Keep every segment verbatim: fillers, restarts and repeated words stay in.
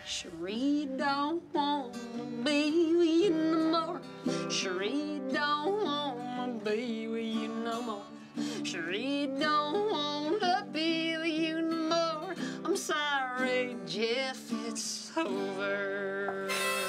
Cherie don't wanna be with you no more. Cherie don't wanna be with you no more. Cherie don't wanna be with you no more. I'm sorry, Jeff, it's over.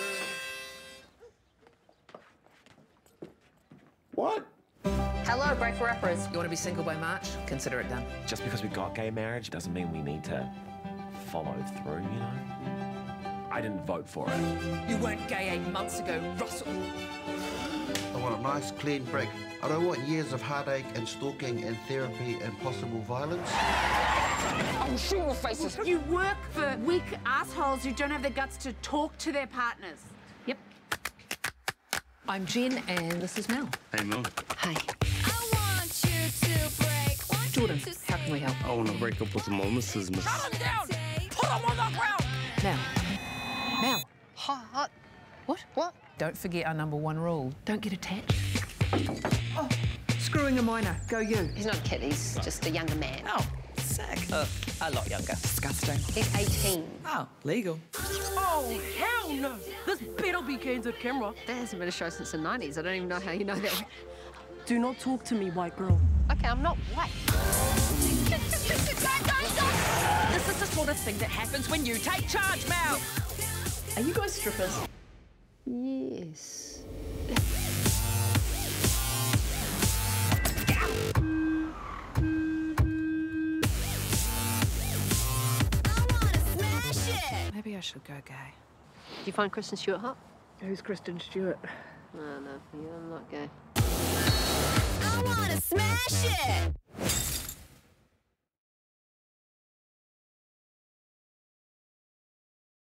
What? Hello, Break for Rappers. You want to be single by March? Consider it done. Just because we got gay marriage doesn't mean we need to follow through, you know? I didn't vote for it. You weren't gay eight months ago, Russell. I want a nice, clean break. I don't want years of heartache and stalking and therapy and possible violence. Oh, shoot your faces. You work for weak assholes who don't have the guts to talk to their partners. Yep. I'm Jen, and this is Mel. Hey, Mel. Hi. I want you to break. Want Jordan, you to how can we help? I want to break up with my missus, miss. Shut him down! Put him on the ground! Mel. Mel. Hot, hot. What? What? Don't forget our number one rule. Don't get attached. Oh, screwing a minor. Go you. He's not a kid, he's just a younger man. Oh, sick. Uh, a lot younger. Disgusting. He's eighteen. Oh, legal. Oh, hell no! This better be candid camera. That hasn't been a show since the nineties. I don't even know how you know that. Do not talk to me, white girl. Okay, I'm not white. This is the sort of thing that happens when you take charge, Mel. Are you guys strippers? Yes. Maybe I should go gay. Do you find Kristen Stewart hot? Who's Kristen Stewart? No, no, I'm not gay. I wanna smash it.